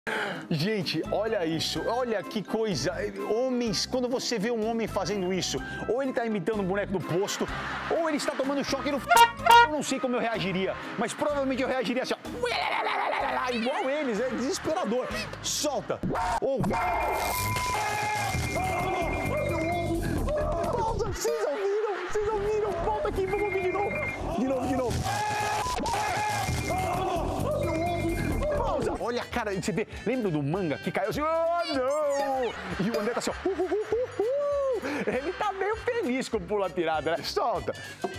Gente, olha isso, olha que coisa. Homens, quando você vê um homem fazendo isso, ou ele tá imitando um boneco do posto, ou ele está tomando choque no... Eu não sei como eu reagiria, mas provavelmente eu reagiria assim, ó, igual eles, é desesperador. Solta. Ou... Vocês ouviram? Volta aqui, vamos ouvir de novo. Pausa. Olha a cara, você vê, lembra do manga que caiu assim, oh não! E o André tá assim, ó, ele tá meio feliz com o pula pirata, né? Solta.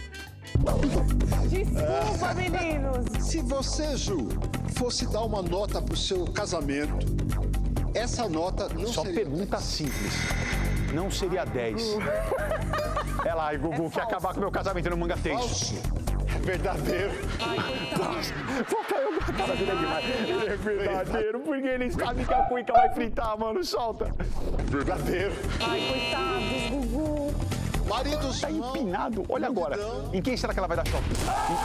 Desculpa, meninos. Se você, Ju, fosse dar uma nota pro seu casamento, essa nota não Só seria pergunta 10. simples. Não seria 10. É lá, Gugu, quer acabar com o meu casamento no manga tenso. Falso. Verdadeiro. Volta eu, a cara dele é demais. Ele é verdadeiro, porque ele sabe que a cuica vai fritar, mano. Solta. Verdadeiro. Ai, coitados, Gugu. Maridos Tá empinado. Olha agora. Em quem será que ela vai dar choque?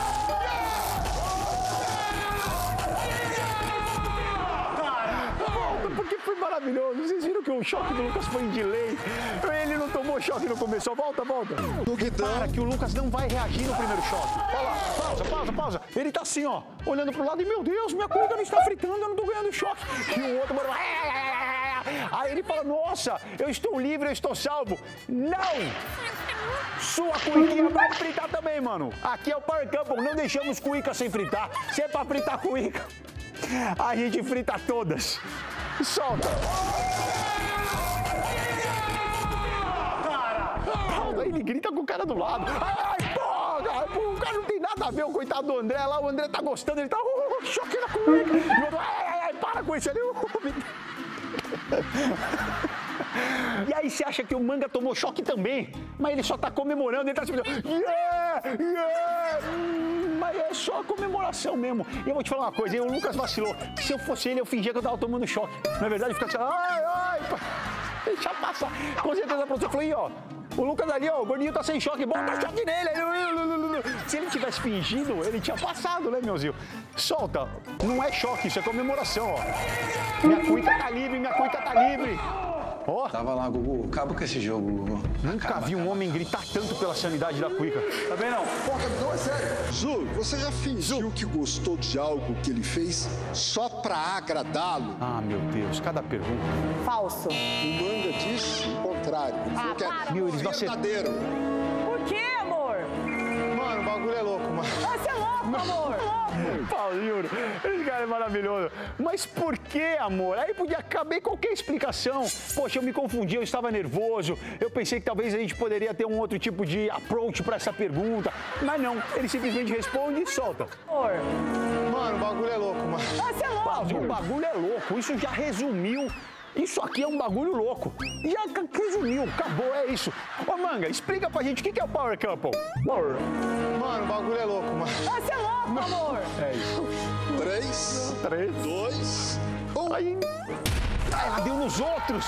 Porque foi maravilhoso. Vocês viram que o choque do Lucas foi em delay. Ele não tomou choque no começo. Volta. Para que o Lucas não vai reagir no primeiro choque. Olha lá, pausa. Ele tá assim, ó, olhando pro lado e, meu Deus, minha cuica não está fritando, eu não tô ganhando choque. E o outro, mano, aí ele fala, nossa, eu estou livre, eu estou salvo. Não! Sua cuiquinha vai fritar também, mano. Aqui é o Power Couple, não deixamos cuica sem fritar. Se é pra fritar cuica, a gente frita todas. Solta. Ele grita com o cara do lado. Ai, porra, o cara não tem nada a ver, o coitado do André lá. O André tá gostando, ele tá choque na cuica. E o outro, ai, para com isso ali. E aí você acha que o manga tomou choque também, mas ele só tá comemorando, ele tá tipo, mas é só comemoração mesmo. E eu vou te falar uma coisa, hein? O Lucas vacilou. Se eu fosse ele, eu fingia que eu tava tomando choque. Na verdade, fica assim, ai, deixa passar. Com certeza a produção falou, aí, ó, o Lucas ali, ó, o gordinho tá sem choque, bota choque nele. Se ele tivesse fingido, ele tinha passado, né, meuzinho? Solta. Não é choque, isso é comemoração, ó. Minha cuica tá livre. Oh. Tava lá, Gugu. Acaba com esse jogo, Gugu. Nunca vi um homem gritar tanto pela sanidade da cuica. Tá vendo, não? Porra, não, é sério. Ju, você já fingiu que gostou de algo que ele fez só pra agradá-lo? Ah, meu Deus, cada pergunta. Falso. O manga disse o contrário. Ele falou que é Meu, eles vão ser... verdadeiro. Por quê, amor? Mano, o bagulho é louco, mano. Você é louco, amor. Paulinho, esse cara é maravilhoso. Mas por que, amor? Aí podia caber qualquer explicação. Poxa, eu me confundi, eu estava nervoso. Eu pensei que talvez a gente poderia ter um outro tipo de approach para essa pergunta. Mas não, ele simplesmente responde e solta. Amor. Mano, o bagulho é louco, mano. Você é louco. Paulinho, o bagulho é louco. Isso já resumiu. Isso aqui é um bagulho louco. Já resumiu, acabou, é isso. Ô, Manga, explica pra gente o que é o Power Couple. Mano, o bagulho é louco, mano. Você é louco, amor. É isso. 3, 2, 1. Aí... ela deu nos outros.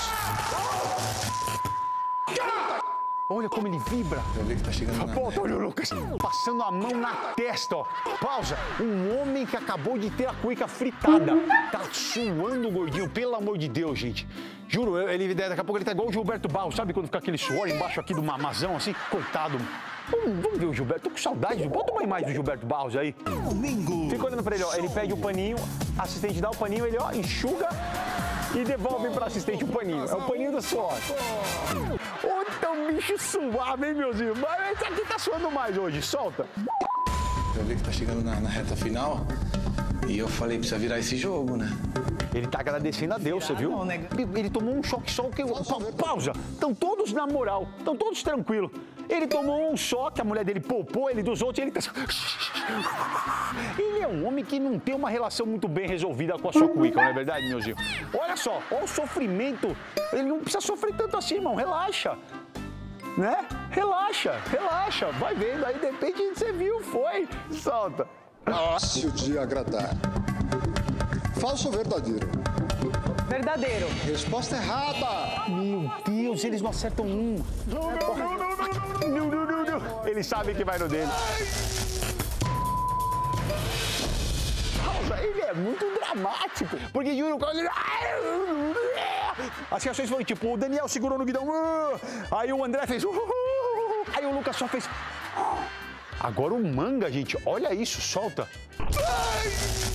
Olha como ele vibra. Eu vi que tá chegando na... Volta, olha o Lucas. Passando a mão na testa, ó. Pausa. Um homem que acabou de ter a cuica fritada. Tá suando o gordinho, pelo amor de Deus, gente. Juro, ele, daqui a pouco ele tá igual o Gilberto Barros. Sabe quando fica aquele suor embaixo aqui do mamazão, assim? Coitado. Vamos ver o Gilberto. Tô com saudade. Bota uma imagem do Gilberto Barros aí. Domingo. Fica olhando pra ele, ó. Ele pede o paninho, a assistente dá o paninho, ele, ó, enxuga e devolve pra assistente o paninho. É o paninho do suor. Ô, um bicho suave, hein, meuzinho? Mas esse aqui tá suando mais hoje. Solta. Eu vi que tá chegando na reta final e eu falei, precisa virar esse jogo, né? Ele tá agradecendo a Deus, você viu? Ele tomou um choque só que... Pausa. Estão todos na moral. Estão todos tranquilos. Ele tomou um só, que a mulher dele poupou ele dos outros, e ele tá... Ele é um homem que não tem uma relação muito bem resolvida com a sua cuica, não é verdade, meuzinho? Olha só, olha o sofrimento. Ele não precisa sofrer tanto assim, irmão. Relaxa. Né? Relaxa. Vai vendo, aí depende de você viu, foi. Solta. Fácil de agradar. Falso ou verdadeiro? Verdadeiro. Resposta errada. Meu Deus, eles não acertam um. Não. Ele sabe que vai no dele. Ele é muito dramático. Porque juro, quase... As reações foram tipo, o Daniel segurou no guidão. Aí o André fez... Aí o Lucas só fez... Agora o Manga, gente, olha isso, solta.